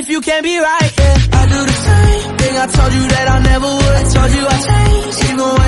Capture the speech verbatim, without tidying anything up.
you can't be right, yeah. I do the same thing, I told you that I never would. I told you I changed, even